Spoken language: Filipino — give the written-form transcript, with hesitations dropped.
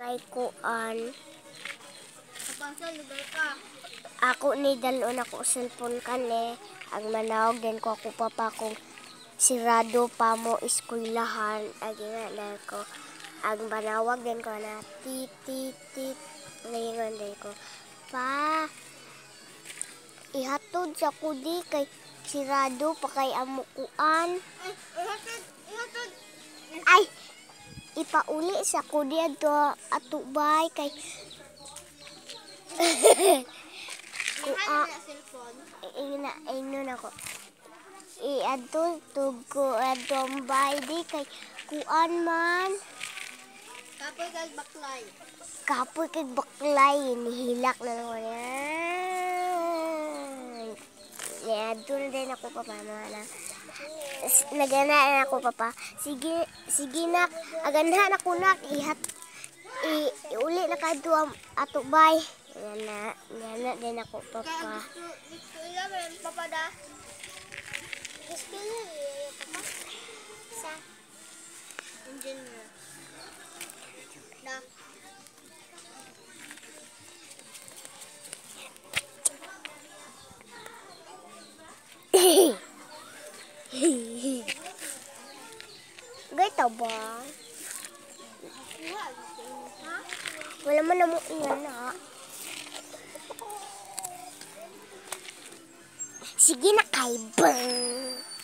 Kay kuan. Kapasa lugar ka. Ako ni dalon ako cellphone kani. Ang manawag din ko ako papa kung sirado pa mo eskwelahan. Agi nga ko. Ang manawag din ko na tit tit tit. Ngayon din ko. Pa, ihatod sa kudi kay sirado pa kay amukuan. Ihatod. Ay, ipauli sa kudi atubay kay Kuha na cellphone. Ingnon ako. Iadto tugo adombay di kay kuan man. Kapoy kag baklay. Kapoy kay baklay nihilak na naman yan. Iadto na din ako papa na. Nagana na ako papa. Sige nak, aganhan ako nak iuli na kadto atubay. Ngana din ako papa. Gusto ila papa da. Gusto ila papa. Sa engineer. Da. Gaita ba? Ha? Wala man na mo iyan na. Sige na kay bang.